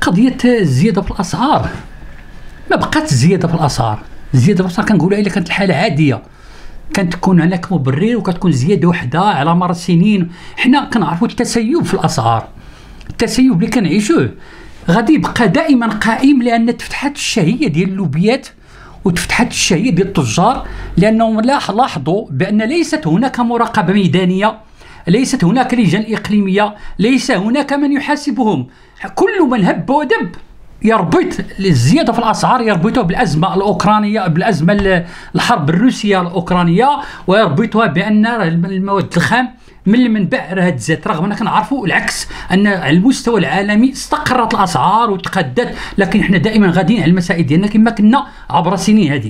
قضيه الزياده في الاسعار ما بقات الزياده في الاسعار. الزياده في الاسعار كنقولها الا كانت الحاله عاديه، كانت تكون هناك مبرر وكتكون زياده وحده على مر السنين. حنا كنعرفوا التسيب في الاسعار، التسيب اللي كنعيشوه غادي يبقى دائما قائم، لان تفتحت الشهيه ديال اللوبيات وتفتحت الشهيه ديال التجار، لانهم لاحظوا بان ليست هناك مراقبه ميدانيه، ليست هناك لجان اقليميه، ليس هناك من يحاسبهم. كل من هب ودب يربط الزياده في الاسعار يربطها بالازمه الاوكرانيه، بالازمه الحرب الروسيه الاوكرانيه، ويربطها بان المواد الخام من المنبع راه تزاد، رغم اننا كنعرفوا العكس، ان على المستوى العالمي استقرت الاسعار وتقدت، لكن احنا دائما غاديين على المسائل ديالنا كما كنا عبر السنين هذه.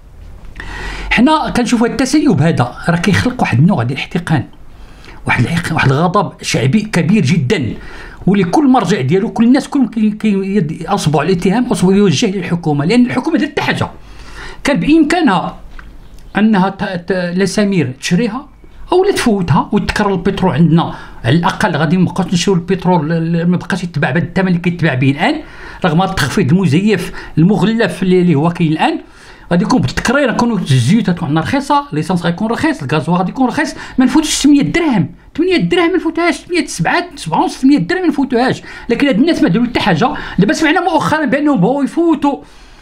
حنا كنشوفوا التسيب هذا راه كيخلق واحد النوع ديال الاحتقان، واحد الغضب شعبي كبير جدا، ولكل مرجع ديالو كل الناس كلهم اصبعوا الاتهام اصبعوا يوجه للحكومه، لان الحكومه دارت حاجه كان بامكانها انها لسمير تشريها او لا تفوتها وتكرر البترول عندنا. على الاقل غادي ما نبقاوش نشريو البترول، ما بقاش يتباع بهذا الثمن اللي كيتباع به الان، رغم التخفيض المزيف المغلف اللي هو كاين الان. غادي يكون بالتكرير يكونوا الزيوت غتكون عندنا رخيصه، ليسانس غيكون رخيص، الغازوا غادي يكون رخيص، ما نفوتوش 800 درهم، 800 درهم ما نفوتوهاش، 7 ونص 800 درهم ما نفوتوهاش. لكن هاد الناس ما داروا حتى حاجه. دابا سمعنا مؤخرا بانهم بغاو يفوتوا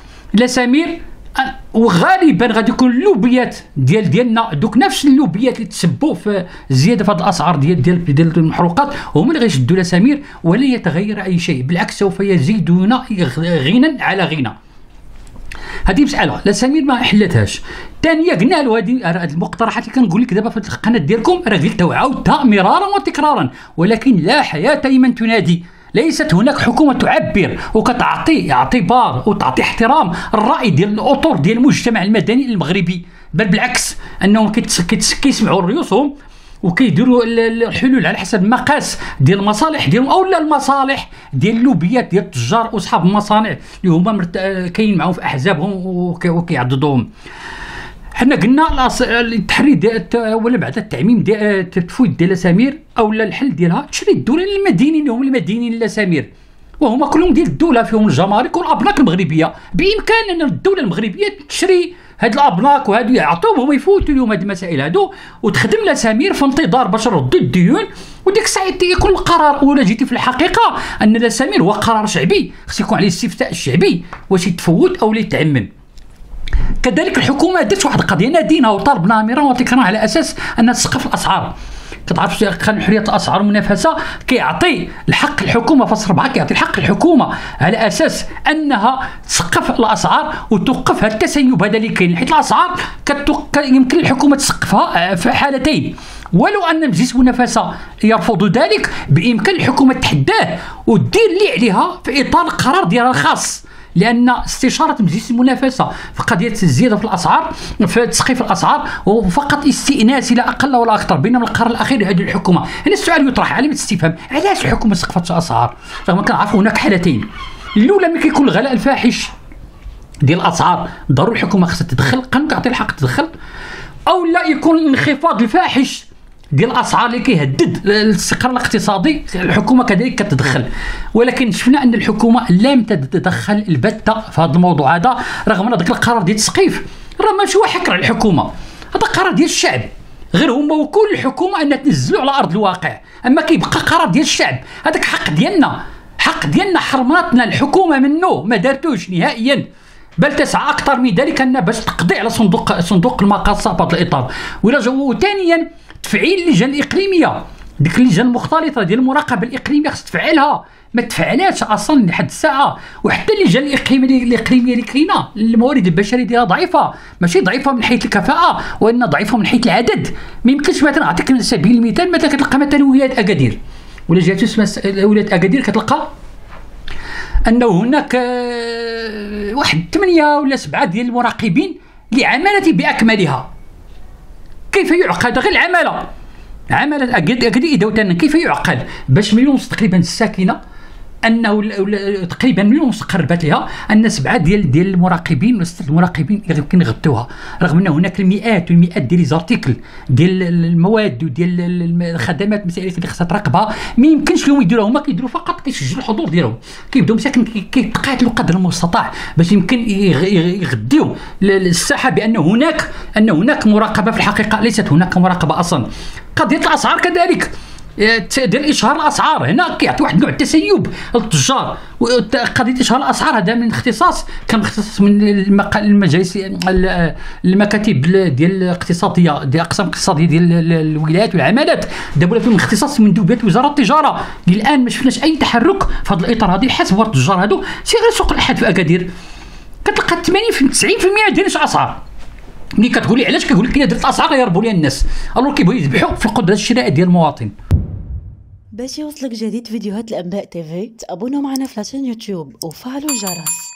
لسمير، وغالبا غادي يكون اللوبيات ديالنا دوك نفس اللوبيات اللي تسبوا في الزياده في هذه الاسعار ديال المحروقات هما اللي غيشدوا لسمير، ولا يتغير اي شيء، بالعكس سوف يزيدون غنى على غنى. هذه مساله لا سمير ما حلتهاش. ثانيه قلنا له هذه المقترحات اللي كنقول لك دابا في القناه ديالكم راه قلتها وعاودتها مرارا وتكرارا، ولكن لا حياه لمن تنادي. ليست هناك حكومه تعبر وكتعطي اعتبار وتعطي احترام الراي ديال الاطر ديال المجتمع المدني المغربي، بل بالعكس انهم كيسمعوا ريوسهم وكيديروا الحلول على حسب مقاس ديال المصالح ديالهم، او لا المصالح ديال اللوبيات ديال التجار واصحاب المصانع اللي هما كاين معاهم في احزابهم وكيعضدوهم. حنا قلنا التحرير ولا بعد التعميم ديال التفويض ديال سمير او لا الحل ديالها تشري الدوله للمدينين اللي هم المدينين لسمير، وهما كلهم ديال الدوله، فيهم الجمارك والابناك المغربيه. بامكان ان الدوله المغربيه تشري هاد الابناك وهادو يعطوهم هما يفوتوا لهم هاد المسائل هادو، وتخدم لسمير في انتظار باش ردوا الديون، وديك الساعه يكون القرار. ولا جيتي في الحقيقه ان لسمير هو قرار شعبي خص يكون عليه الاستفتاء الشعبي واش يتفوت او لا يتعمم. كذلك الحكومه درت واحد القضيه نادينا وطالبنا مرارا وتكرارا على اساس انها تسقف الاسعار. كتعرف قانون حريه الاسعار والمنافسه كيعطي الحق الحكومه فصل 4 كيعطي الحق الحكومه على اساس انها تسقف الاسعار وتوقف هذا التسيب هذا اللي كاين، حيت الاسعار يمكن الحكومه تسقفها في حالتين، ولو ان مجلس المنافسه يرفض ذلك بامكان الحكومه تحداه ودير اللي عليها في اطار القرار ديالها الخاص، لان استشاره مجلس المنافسه في قضيه الزياده في الاسعار في تسقيف الاسعار وفقط استئناس لا اقل ولا اكثر، بينما القرار الاخير هذه الحكومه. هنا السؤال يطرح علامه استفهام، علاش الحكومه سقفت الاسعار رغم كنعرفوا هناك حالتين؟ الاولى ملي كيكون الغلاء الفاحش ديال الاسعار ضروري الحكومه خصها تدخل، القانون كيعطي الحق تدخل، او لا يكون الانخفاض الفاحش ديال الاسعار اللي كيهدد الاستقرار الاقتصادي الحكومه كذلك كتدخل. ولكن شفنا ان الحكومه لم تتدخل البتة في هذا الموضوع هذا، رغم ان ذاك القرار ديال التسقيف راه ماشي هو حكر على الحكومه، هذا قرار ديال الشعب، غير هما وكل الحكومه انها تنزلوا على ارض الواقع، اما كيبقى قرار ديال الشعب. هذاك حق ديالنا حرماتنا الحكومه منه ما دارتوش نهائيا، بل تسعى اكثر من ذلك ان باش تقضي على صندوق المقاصه في هذا الاطار. وثانيا تفعيل اللجان الاقليميه، ديك اللجان المختلطه ديال المراقبه الاقليميه خص تفعلها، ما تفعلاتش اصلا لحد الساعه. وحتى اللجان الاقليميه اللي كاينه الموارد البشريه ديالها ضعيفه، ماشي ضعيفه من حيث الكفاءه وان ضعيفه من حيث العدد. ما يمكنش مثلا نعطيك على سبيل المثال، مثلا كتلقى مثلا ولايه اكادير ولا جهه اسمها ولايه اكادير، كتلقى انه هناك واحد 8 ولا 7 ديال المراقبين لعماله باكملها. كيف يعقد غير عماله اكادير ادوتنا، كيف يعقل باش 1.5 مليون تقريبا الساكنه انه تقريبا من المستقربات لها ان 7 ديال المراقبين المراقبين يمكن يغطوها، رغم ان هناك المئات والمئات ديال ليزارتيكل ديال المواد وديال الخدمات المسائل اللي خصها تراقبها، ما يمكنش لهم يديروها، هما كيديروا فقط كيسجلوا الحضور ديالهم، كيبداو مساكن كيتقاتلوا قدر المستطاع باش يمكن يغديو الساحه بان هناك مراقبه. في الحقيقه ليست هناك مراقبه اصلا. قضيه الاسعار كذلك، ديال اشهار الاسعار هنا كيعطي واحد نوع التسيب للتجار. قضيه اشهار الاسعار هذا من اختصاص كان مختص من المجالس المكاتب ديال الاقتصاديه ديال الاقسام الاقتصاديه ديال الولايات والعمالات، دابا ولا من اختصاص من دوبات وزاره التجاره. الان ما شفناش اي تحرك في هذا الاطار هذا. حسب التجار هذو سير سوق الاحد في اكادير كتلقى 90% ديال الاسعار. ملي كتقولي علاش كيقول لك درت الاسعار يهربوا ليها الناس، الو كيبغيو يذبحوا في القدره الشرائيه ديال المواطن. باش يوصلك جديد فيديوهات الانباء تيفي تابونوا معنا في لاشين يوتيوب وفعلوا الجرس.